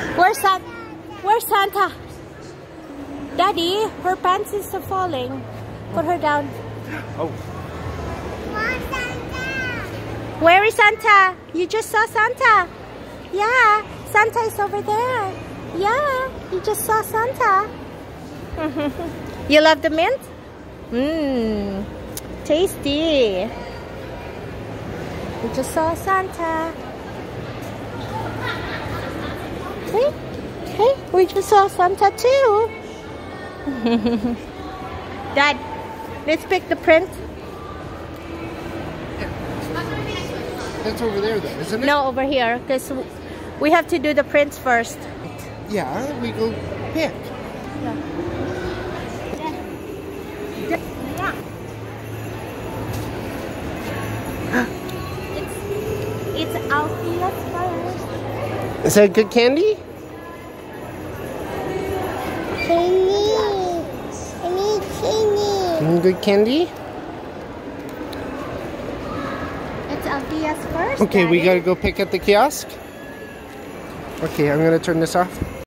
Where's Santa? Daddy, her pants is falling. Put her down. Oh. Where is Santa? You just saw Santa. Yeah, Santa is over there. Yeah, you just saw Santa. You love the mint? Mmm, tasty. We just saw Santa. Hey, hey, we just saw Santa too. Dad, let's pick the print. That's over there, though, isn't it? No, over here, because we have to do the prints first. Yeah, we go pick. Yeah. It's Althea's first. Is that good candy? Candy. I need candy. Good candy? It's Althea's first. Okay, Daddy. we gotta go pick at the kiosk. Okay, I'm gonna turn this off.